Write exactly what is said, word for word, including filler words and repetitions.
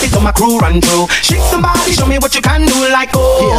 party so my crew run through. Shake somebody, show me what you can do, like oh.